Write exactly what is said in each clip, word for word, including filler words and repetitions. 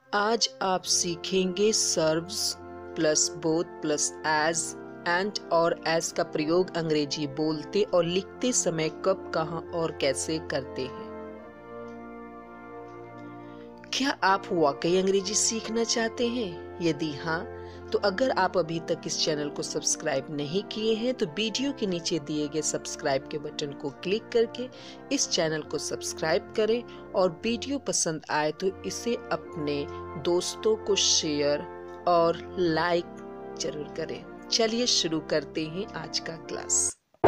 आज आप सीखेंगे serves plus both plus as and और एज का प्रयोग अंग्रेजी बोलते और लिखते समय कब, कहां और कैसे करते हैं। क्या आप वाकई अंग्रेजी सीखना चाहते हैं? यदि हाँ, तो अगर आप अभी तक इस चैनल को सब्सक्राइब नहीं किए हैं तो वीडियो के नीचे दिए गए सब्सक्राइब के बटन को क्लिक करके इस चैनल को सब्सक्राइब करें और वीडियो पसंद आए तो इसे अपने दोस्तों को शेयर और लाइक जरूर करें। चलिए शुरू करते हैं आज का class.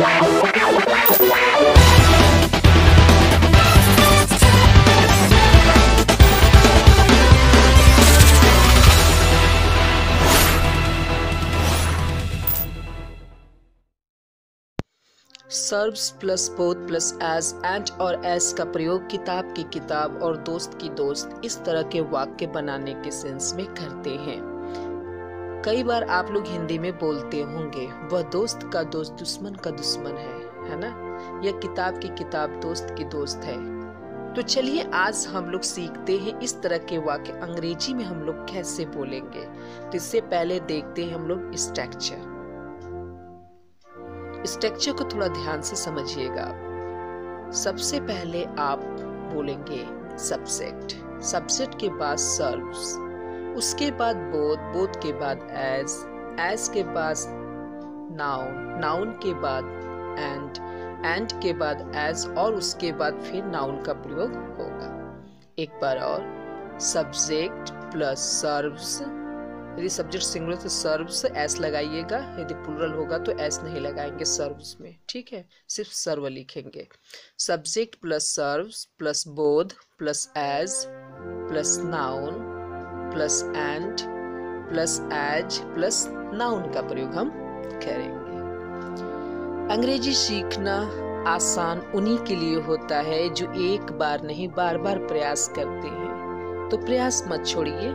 Serves plus both plus as and और एस का प्रयोग किताब की किताब और दोस्त की दोस्त इस तरह के वाक्य बनाने के सेंस में करते हैं। कई बार आप लोग हिंदी में बोलते होंगे, वह दोस्त का दोस्त दुश्मन का दुश्मन है, है ना? यह किताब की किताब दोस्त की दोस्त है। तो चलिए आज हम लोग सीखते हैं इस तरह के वाक्य अंग्रेजी में हम लोग कैसे बोलेंगे। तो इससे पहले देखते हैं हम लोग स्ट्रक्चर। स्ट्रक्चर को थोड़ा ध्यान से समझिएगा। सबसे पहले आप बोलेंगे सब्जेक्ट, सब्जेक्ट के बाद सर्व्स, उसके बाद बोथ, बोथ के बाद एज, एज के बाद नाउन, नाउन के बाद एंड, एंड के बाद एज और उसके बाद फिर नाउन का प्रयोग होगा। एक बार और, सब्जेक्ट प्लस सर्व्स। यदि सब्जेक्ट सिंगुलर तो सर्व्स एस लगाइएगा, यदि प्लूरल होगा तो एस नहीं लगाएंगे सर्व्स में, ठीक है? सिर्फ सर्व लिखेंगे। Subject plus serves plus both plus as plus noun plus and plus as plus noun का प्रयोग हम करेंगे। अंग्रेजी सीखना आसान उन्हीं के लिए होता है जो एक बार नहीं बार बार प्रयास करते हैं। तो प्रयास मत छोड़िए।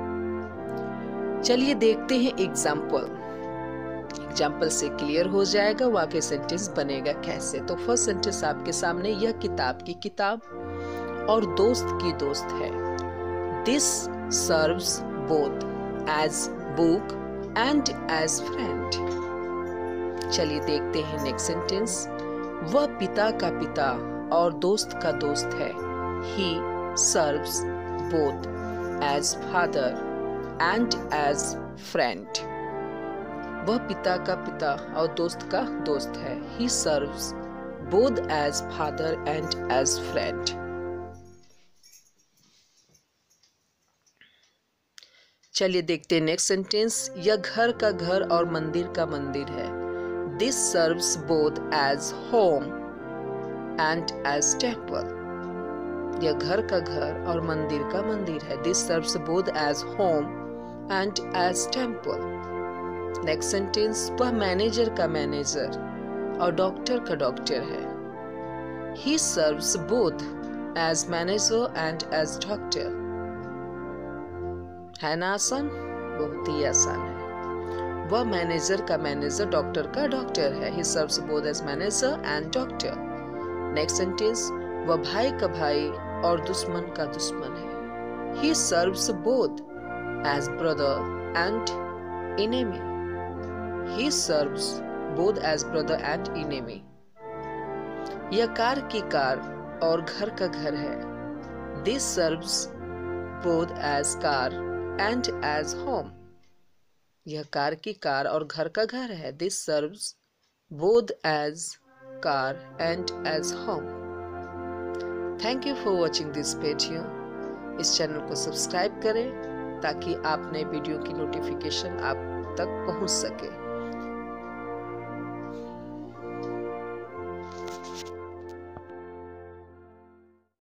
चलिए देखते हैं एग्जाम्पल। एग्जाम्पल से क्लियर हो जाएगा वाक्य सेंटेंस बनेगा कैसे। तो फर्स्ट सेंटेंस आपके सामने, यह किताब की किताब और दोस्त की दोस्त है। This serves both as book and as friend. चलिए देखते हैं नेक्स्ट सेंटेंस। वह पिता का पिता और दोस्त का दोस्त है। He serves both as father and as friend. वह पिता का पिता और दोस्त का दोस्त है। He serves both as father and as friend. चलिए देखते हैं नेक्स्ट सेंटेंस। यह घर का घर और मंदिर का मंदिर है। This serves both as home and as temple. यह घर का घर और मंदिर का मंदिर है। This serves both as home and as temple. Next sentence. वह मैनेजर का मैनेजर और डॉक्टर का डॉक्टर है। He serves both as manager and as doctor. है ना आसान? बहुत ही आसान है। वह मैनेजर का मैनेजर डॉक्टर का डॉक्टर है। He serves both as manager and doctor. Next sentence. वह भाई का भाई और दुश्मन का दुश्मन है। He serves both as brother and enemy. He serves both as brother and enemy. यह कार की कार और घर का घर है। This serves both as car and as home. यह कार की कार और घर का घर है। This serves both as car and as home. Thank you for watching this video. इस चैनल को सब्सक्राइब करें ताकि आप नए वीडियो की नोटिफिकेशन आप तक पहुंच सके।